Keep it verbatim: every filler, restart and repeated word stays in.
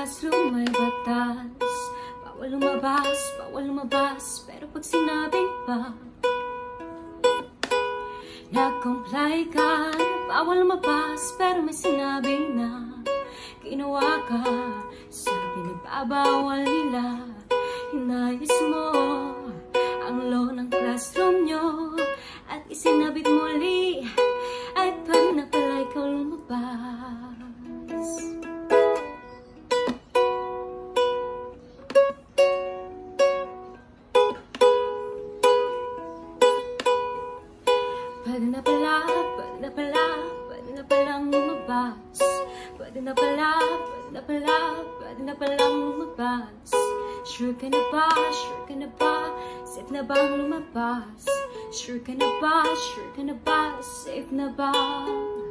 classroom may batas. Bawal lumabas, bawal lumabas, pero pag sinabing pa nag-comply ka, bawal lumabas, pero may sinabing na ginawa ka sa pinagbabawal nila. Hinayos mo ang law ng classroom nyo at isinabit muli ay pag na pala ikaw lumabas. Pwede na pala, pwede na pala, pwede na palang lumabas. Pwede na pala, pwede na pala, pwede na palang lumabas. Sure ka na ba, sure ka na ba, safe na bang lumabas? Sure ka na ba, sure ka na ba, safe na ba?